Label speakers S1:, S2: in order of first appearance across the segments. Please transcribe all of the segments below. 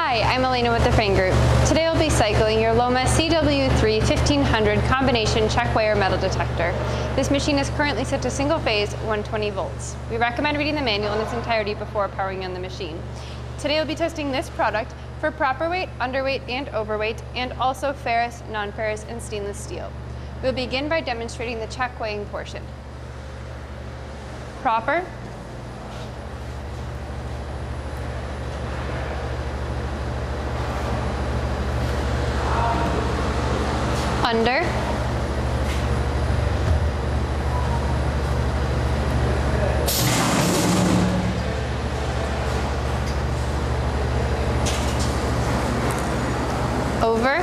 S1: Hi, I'm Elena with the Frain Group. Today I'll be cycling your Loma CW3-1500 combination Checkweigher metal detector. This machine is currently set to single phase 120 volts. We recommend reading the manual in its entirety before powering on the machine. Today we'll be testing this product for proper weight, underweight, and overweight, and also ferrous, non-ferrous, and stainless steel. We'll begin by demonstrating the check weighing portion. Proper, under, over,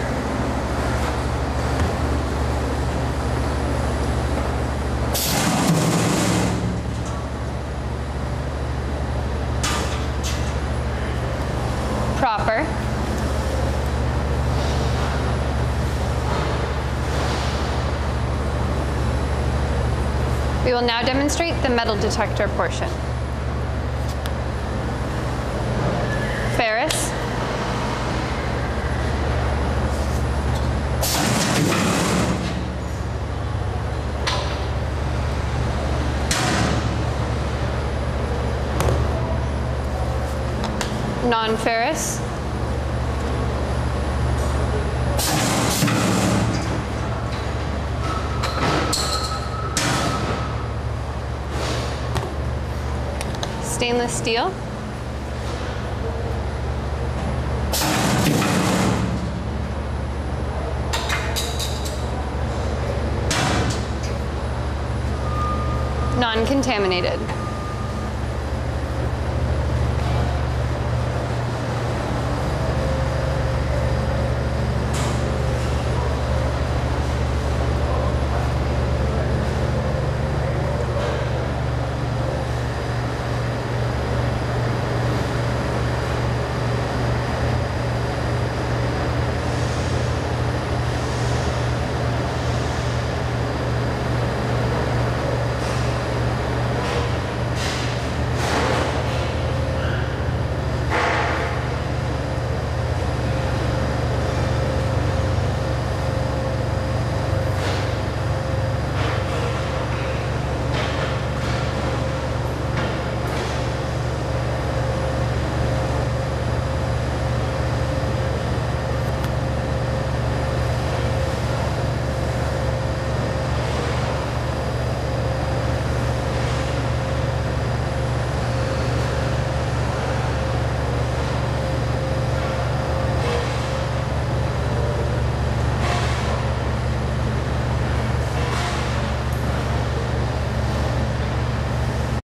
S1: proper, we will now demonstrate the metal detector portion. Ferrous, non-ferrous, stainless steel, non-contaminated.